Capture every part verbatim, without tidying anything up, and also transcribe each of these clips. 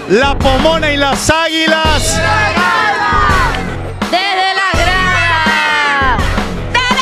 La Pomona y las Águilas. Desde las gradas. Desde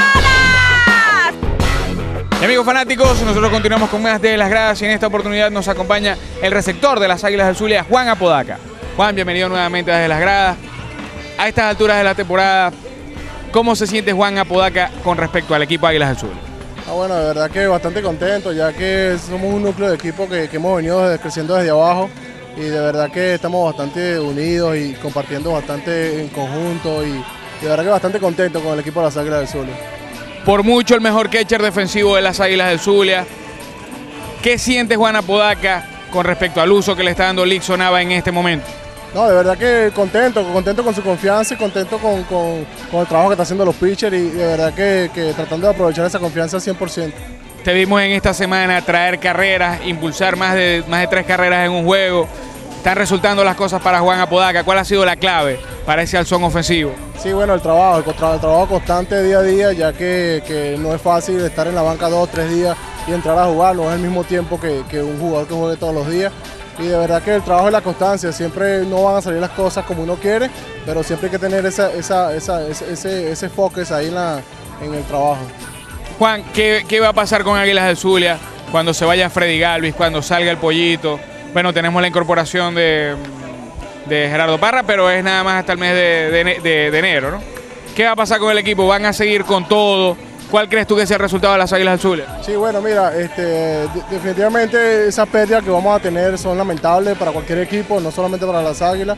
las gradas. Y amigos fanáticos, nosotros continuamos con más de las gradas y en esta oportunidad nos acompaña el receptor de las Águilas del Zulia, Juan Apodaca. Juan, bienvenido nuevamente desde las gradas. A estas alturas de la temporada, ¿cómo se siente Juan Apodaca con respecto al equipo Águilas del Zulia? Ah, bueno, de verdad que bastante contento, ya que somos un núcleo de equipo que, que hemos venido desde, creciendo desde abajo y de verdad que estamos bastante unidos y compartiendo bastante en conjunto y de verdad que bastante contento con el equipo de las Águilas del Zulia. Por mucho el mejor catcher defensivo de las Águilas del Zulia. ¿Qué siente Juan Apodaca con respecto al uso que le está dando Lixon Nava en este momento? No, de verdad que contento, contento con su confianza y contento con, con, con el trabajo que está haciendo los pitchers y de verdad que, que tratando de aprovechar esa confianza al cien por ciento. Te vimos en esta semana traer carreras, impulsar más de, más de tres carreras en un juego. Están resultando las cosas para Juan Apodaca. ¿Cuál ha sido la clave para ese alzón ofensivo? Sí, bueno, el trabajo, el, el trabajo constante día a día, ya que, que no es fácil estar en la banca dos o tres días y entrar a jugar, no es el mismo tiempo que, que un jugador que juegue todos los días. Y de verdad que el trabajo y la constancia, siempre no van a salir las cosas como uno quiere, pero siempre hay que tener esa, esa, esa, ese, ese, ese focus ahí en, la, en el trabajo. Juan, ¿qué, ¿qué va a pasar con Águilas del Zulia cuando se vaya Freddy Galvis, cuando salga el Pollito? Bueno, tenemos la incorporación de, de Gerardo Parra, pero es nada más hasta el mes de, de, de, de enero, ¿no? ¿Qué va a pasar con el equipo? ¿Van a seguir con todo? ¿Cuál crees tú que sea el resultado de las Águilas del Zulia? Sí, bueno, mira, este, de, definitivamente esas pérdidas que vamos a tener son lamentables para cualquier equipo, no solamente para las Águilas,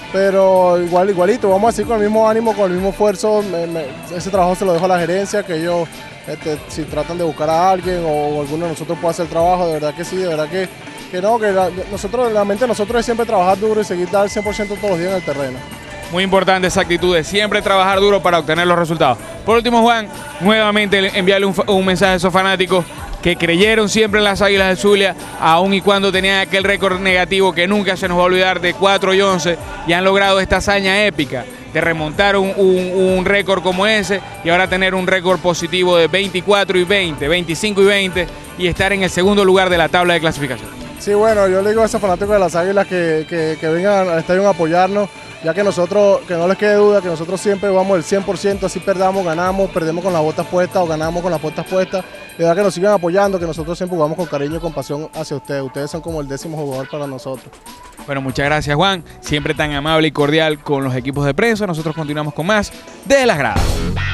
pero igual, igualito, vamos a seguir con el mismo ánimo, con el mismo esfuerzo. Me, me, ese trabajo se lo dejo a la gerencia, que ellos, este, si tratan de buscar a alguien o, o alguno de nosotros puede hacer el trabajo, de verdad que sí, de verdad que, que no, que la, nosotros, la mente de nosotros es siempre trabajar duro y seguir dar el cien por ciento todos los días en el terreno. Muy importante esa actitud de siempre trabajar duro para obtener los resultados. Por último, Juan, nuevamente enviarle un, un mensaje a esos fanáticos que creyeron siempre en las Águilas del Zulia, aun y cuando tenían aquel récord negativo que nunca se nos va a olvidar de cuatro y once, y han logrado esta hazaña épica de remontar un, un, un récord como ese y ahora tener un récord positivo de veinticuatro y veinte, veinticinco y veinte y estar en el segundo lugar de la tabla de clasificación. Sí, bueno, yo le digo a esos fanáticos de las Águilas que, que, que vengan al estadio a apoyarnos, ya que nosotros, que no les quede duda, que nosotros siempre vamos el cien por ciento, así perdamos, ganamos, perdemos con las botas puestas o ganamos con las botas puestas. De verdad que nos sigan apoyando, que nosotros siempre jugamos con cariño y con pasión hacia ustedes. Ustedes son como el décimo jugador para nosotros. Bueno, muchas gracias, Juan. Siempre tan amable y cordial con los equipos de prensa. Nosotros continuamos con más desde las gradas.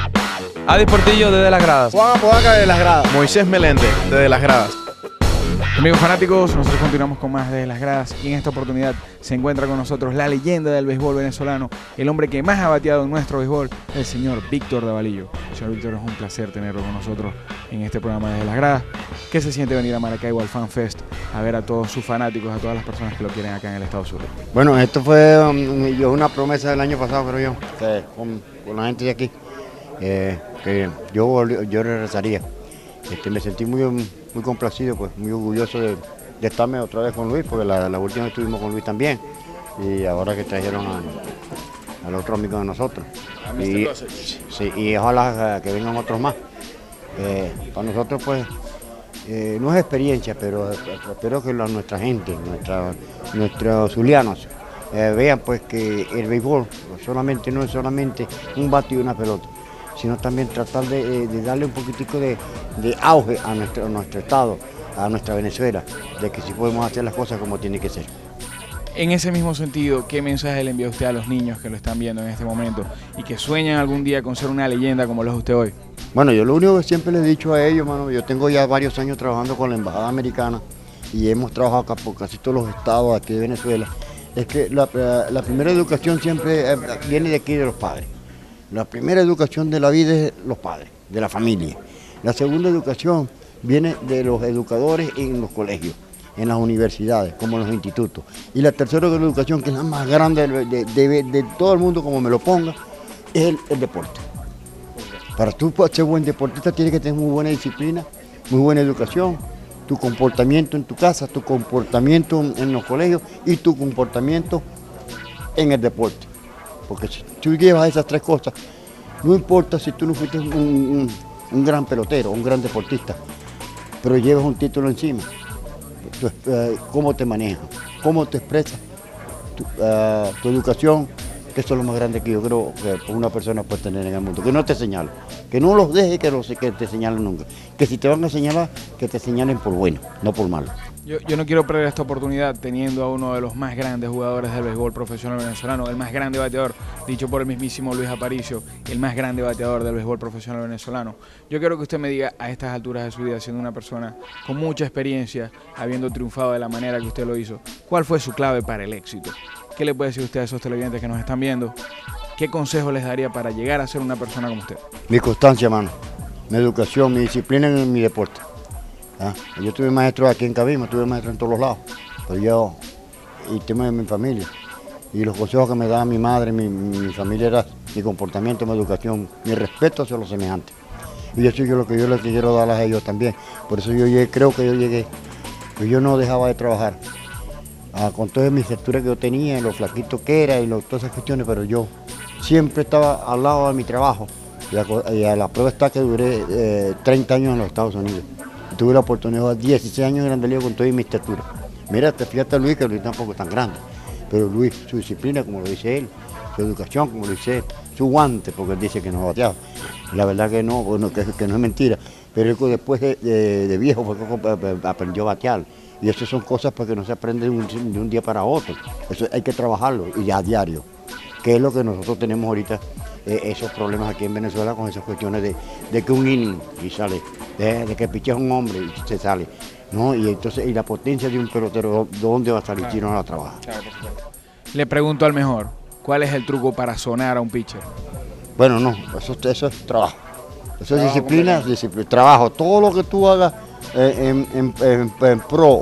Adis Portillo desde las gradas. Juan Apodaca desde las gradas. Moisés Meléndez desde las gradas. Amigos fanáticos, nosotros continuamos con más de las gradas y en esta oportunidad se encuentra con nosotros la leyenda del béisbol venezolano, el hombre que más ha bateado en nuestro béisbol, el señor Víctor Davalillo. Señor Víctor, es un placer tenerlo con nosotros en este programa desde las gradas. ¿Qué se siente venir a Maracaibo al Fan Fest a ver a todos sus fanáticos, a todas las personas que lo quieren acá en el Estado Sur? Bueno, esto fue um, yo, una promesa del año pasado, creo yo, que con, con la gente de aquí, eh, que yo, yo regresaría. Este, me sentí muy, muy complacido, pues, muy orgulloso de, de estarme otra vez con Luis, porque la, la última vez estuvimos con Luis también, y ahora que trajeron a, al otro amigo de nosotros. Y, sí, y ojalá que vengan otros más. Eh, para nosotros, pues, eh, no es experiencia, pero espero que la, nuestra gente, nuestra, nuestros zulianos, eh, vean pues que el béisbol solamente no es solamente un bate y una pelota, sino también tratar de, de darle un poquitico de, de auge a nuestro, a nuestro estado, a nuestra Venezuela, de que sí podemos hacer las cosas como tiene que ser. En ese mismo sentido, ¿qué mensaje le envía usted a los niños que lo están viendo en este momento y que sueñan algún día con ser una leyenda como lo es usted hoy? Bueno, yo lo único que siempre les he dicho a ellos, mano, yo tengo ya varios años trabajando con la Embajada Americana y hemos trabajado acá por casi todos los estados aquí de Venezuela, es que la, la, la primera educación siempre viene de aquí de los padres. La primera educación de la vida es los padres, de la familia. La segunda educación viene de los educadores en los colegios, en las universidades, como en los institutos. Y la tercera educación, que es la más grande de, de, de, de todo el mundo, como me lo ponga, es el, el deporte. Para tú ser buen deportista tienes que tener muy buena disciplina, muy buena educación, tu comportamiento en tu casa, tu comportamiento en los colegios y tu comportamiento en el deporte. Porque si tú llevas esas tres cosas, no importa si tú no fuiste un, un, un gran pelotero, un gran deportista, pero llevas un título encima. tu, uh, cómo te manejas, cómo te expresas, tu, uh, tu educación, que eso es lo más grande que yo creo que una persona puede tener en el mundo. Que no te señalen, que no los dejes que, los, que te señalen nunca. Que si te van a señalar, que te señalen por bueno, no por malo. Yo, yo no quiero perder esta oportunidad teniendo a uno de los más grandes jugadores del béisbol profesional venezolano, el más grande bateador, dicho por el mismísimo Luis Aparicio, el más grande bateador del béisbol profesional venezolano. Yo quiero que usted me diga a estas alturas de su vida, siendo una persona con mucha experiencia, habiendo triunfado de la manera que usted lo hizo, ¿cuál fue su clave para el éxito? ¿Qué le puede decir usted a esos televidentes que nos están viendo? ¿Qué consejo les daría para llegar a ser una persona como usted? Mi constancia, mano, mi educación, mi disciplina en mi deporte. ¿Ah? Yo tuve maestro aquí en Cabima, tuve maestro en todos los lados, pero yo, y tema de mi familia, y los consejos que me daba mi madre, mi, mi familia era mi comportamiento, mi educación, mi respeto hacia los semejantes. Y eso es lo que yo les quiero dar a ellos también. Por eso yo llegué, creo que yo llegué, que yo no dejaba de trabajar, ah, con toda mi estructura que yo tenía, lo flaquito que era y lo, todas esas cuestiones, pero yo siempre estaba al lado de mi trabajo. Y a, y a la prueba está que duré eh, treinta años en los Estados Unidos. Tuve la oportunidad de dieciséis años en Grande Liga con toda mi estatura. Mira, te fíjate a Luis, que Luis tampoco es tan grande. Pero Luis, su disciplina, como lo dice él, su educación, como lo dice él, su guante, porque él dice que no bateaba. La verdad que no, bueno, que, que no es mentira. Pero él después de, de, de viejo fue que aprendió a batear. Y eso son cosas para que no se aprende de un, de un día para otro. Eso hay que trabajarlo y ya a diario. Que es lo que nosotros tenemos ahorita, eh, esos problemas aquí en Venezuela con esas cuestiones de, de que un inning y sale, de, de que pichea un hombre y se sale, ¿no? Y entonces, y la potencia de un pelotero, ¿de dónde va a salir si no la trabaja? Claro, por supuesto. Le pregunto al mejor, ¿cuál es el truco para sonar a un pitcher? Bueno, no, eso, eso es trabajo. Eso es disciplina, disciplina, trabajo. Todo lo que tú hagas eh, en, en, en, en pro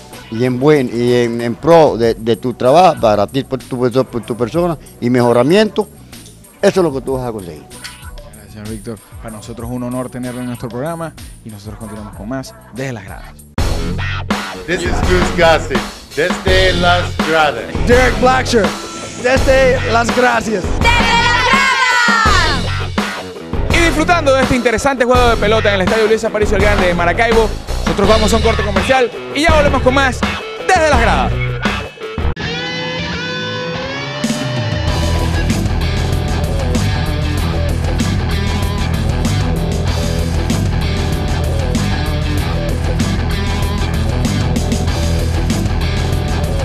y en buen y en, en pro de, de tu trabajo, para ti, por tu, por tu persona y mejoramiento, eso es lo que tú vas a conseguir. Gracias, Víctor. Para nosotros es un honor tenerlo en nuestro programa y nosotros continuamos con más Desde las Gradas. This is Cruz Gossett, desde las gradas. Derek Blacksher, desde Las Gracias. ¡Desde las gradas! Y disfrutando de este interesante juego de pelota en el Estadio Luis Aparicio el Grande de Maracaibo, nosotros vamos a un corte comercial y ya volvemos con más Desde las Gradas.